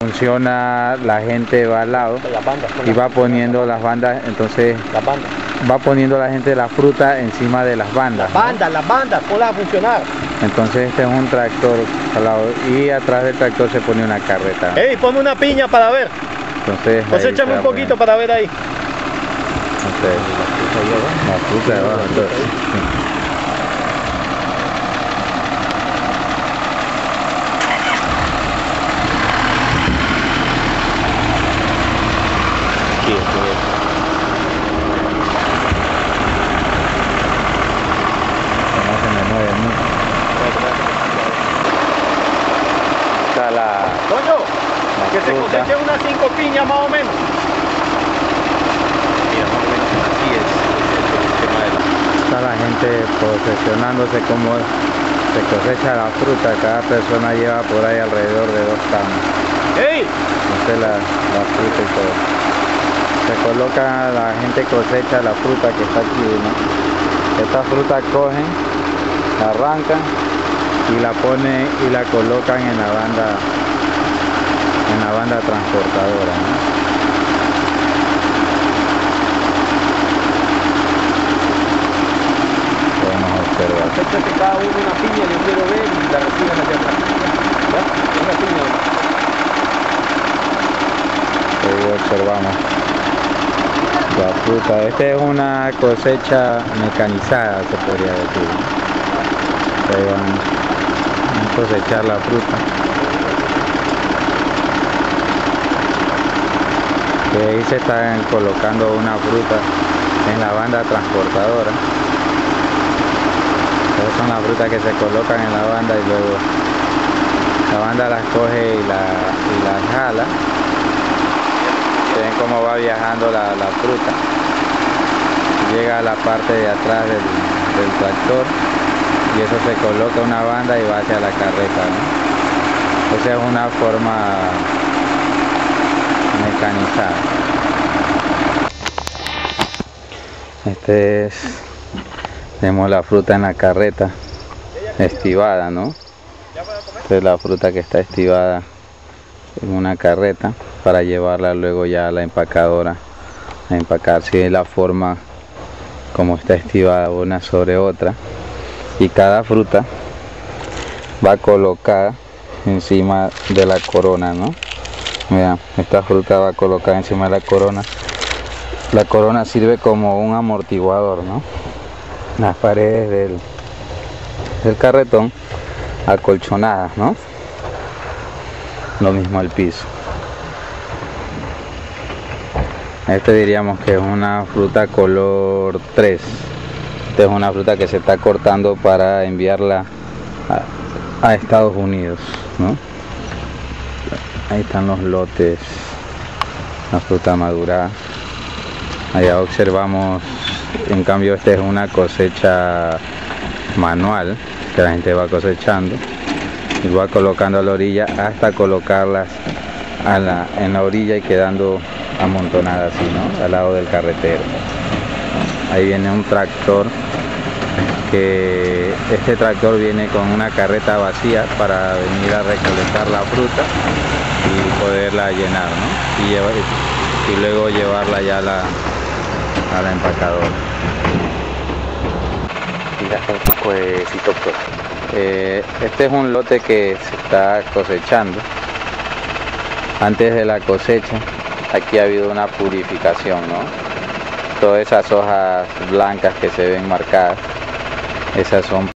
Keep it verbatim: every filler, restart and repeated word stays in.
Funciona, la gente va al lado y va poniendo las bandas, entonces Las bandas. va poniendo la gente la fruta encima de las bandas. Las bandas, las bandas, ponlas a funcionar. Entonces este es un tractor al lado y atrás del tractor se pone una carreta. Ey, ponme una piña para ver. Entonces Coséchame un poquito para ver ahí. Entonces, la fruta de abajo. Entonces, sí. No se me mueve mucho. Está la, Coño, la que se fruta. cosechen unas cinco piñas más o menos. Mira, más o menos así es el tema de la... Está la gente posesionándose como se cosecha la fruta. Cada persona lleva por ahí alrededor de dos camas. ¡Ey! Entonces la, la fruta y todo. Se coloca, la gente cosecha la fruta que está aquí, ¿no? Esta fruta cogen, la arrancan y la ponen y la colocan en la banda, en la banda transportadora, ¿no? Podemos observar. Acéptate cada uno una piña, yo quiero ver y la reciben hacia atrás. ¿Ya? Una piña. Ahí observamos la fruta. Esta es una cosecha mecanizada, se podría decir. Ahí van a cosechar la fruta. Y ahí se están colocando una fruta en la banda transportadora. Esas son las frutas que se colocan en la banda y luego la banda las coge y, la, y las jala. Ven cómo va viajando la, la fruta. Llega a la parte de atrás del, del tractor y eso se coloca una banda y va hacia la carreta, ¿no? Esa es una forma mecanizada. Este es, tenemos la fruta en la carreta estivada, ¿no? Esta es la fruta que está estivada en una carreta para llevarla luego ya a la empacadora a empacar. Si es la forma como está estivada una sobre otra, y cada fruta va colocada encima de la corona, ¿no? Vean, esta fruta va colocada encima de la corona. La corona sirve como un amortiguador, ¿no? Las paredes del, del carretón acolchonadas, ¿no? Lo mismo el piso. Este diríamos que es una fruta color tres. Esta es una fruta que se está cortando para enviarla a, a Estados Unidos, ¿no? Ahí están los lotes, la fruta madurada. Allá observamos, en cambio esta es una cosecha manual, que la gente va cosechando y va colocando a la orilla hasta colocarlas a la, en la orilla y quedando amontonadas así, ¿no? Al lado del carretero. Ahí viene un tractor, que este tractor viene con una carreta vacía para venir a recolectar la fruta y poderla llenar, ¿no? Y, llevar, y luego llevarla ya a la, a la empacadora. Mira, un poco de citoptor. Eh, este es un lote que se está cosechando. Antes de la cosecha, aquí ha habido una purificación, ¿no? Todas esas hojas blancas que se ven marcadas, esas son